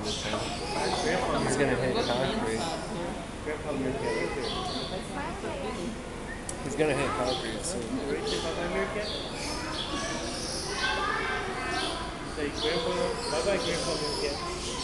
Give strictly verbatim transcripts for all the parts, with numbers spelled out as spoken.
He's gonna hit concrete. He's gonna hit concrete soon. Say grandpa, bye bye grandpa meerkat.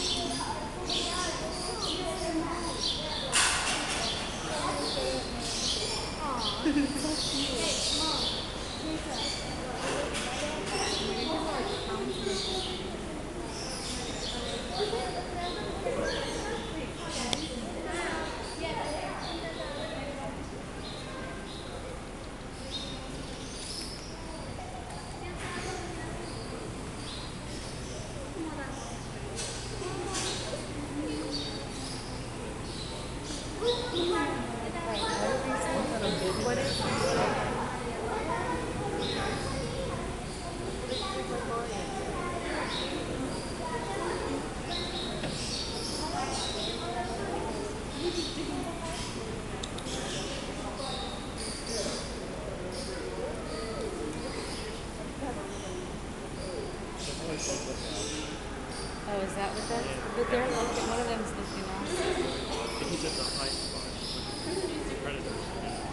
Oh, is that what that's? But they're looking, one of them's looking off. He's at the high spot. The predators.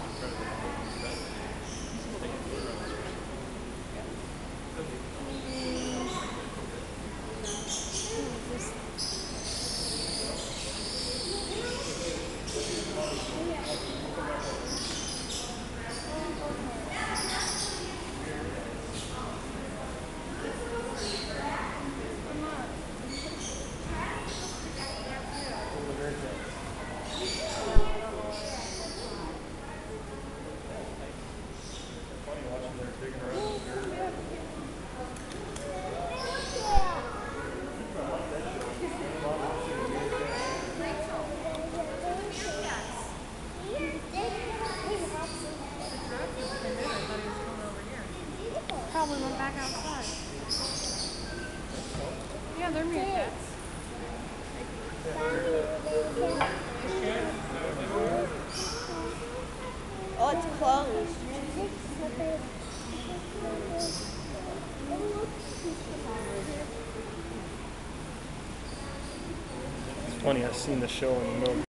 Probably went back outside. Yeah, they're meerkats. Oh, it's closed. It's funny, I've seen the show in the middle.